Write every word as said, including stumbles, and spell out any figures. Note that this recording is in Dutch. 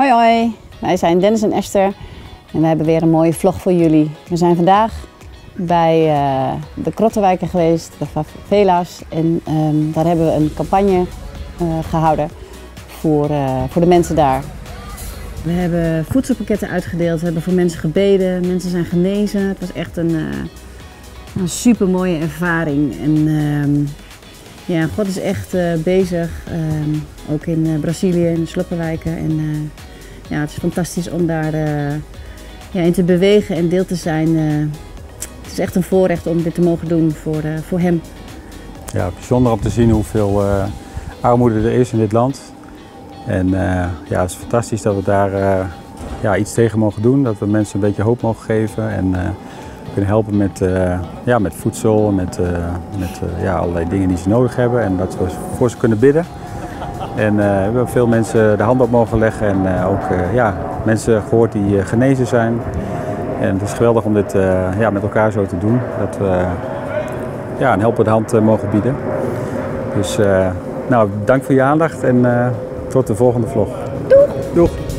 Hoi hoi, wij zijn Dennis en Esther en we hebben weer een mooie vlog voor jullie. We zijn vandaag bij uh, de Krottenwijken geweest, de favela's, en um, daar hebben we een campagne uh, gehouden voor, uh, voor de mensen daar. We hebben voedselpakketten uitgedeeld, we hebben voor mensen gebeden, mensen zijn genezen. Het was echt een, uh, een super mooie ervaring. En, uh, ja, God is echt uh, bezig, uh, ook in uh, Brazilië, in de sloppenwijken. En uh, ja, het is fantastisch om daar uh, ja, in te bewegen en deel te zijn. Uh, het is echt een voorrecht om dit te mogen doen voor, uh, voor hem. Ja, bijzonder om te zien hoeveel uh, armoede er is in dit land. En uh, ja, het is fantastisch dat we daar uh, ja, iets tegen mogen doen, dat we mensen een beetje hoop mogen geven en uh, kunnen helpen met, uh, ja, met voedsel, met, uh, met uh, ja, allerlei dingen die ze nodig hebben en dat we voor ze kunnen bidden. En uh, we hebben veel mensen de hand op mogen leggen en uh, ook uh, ja, mensen gehoord die uh, genezen zijn. En het is geweldig om dit uh, ja, met elkaar zo te doen, dat we uh, ja, een helpende hand uh, mogen bieden. Dus uh, nou, dank voor je aandacht en uh, tot de volgende vlog. Doeg! Doeg!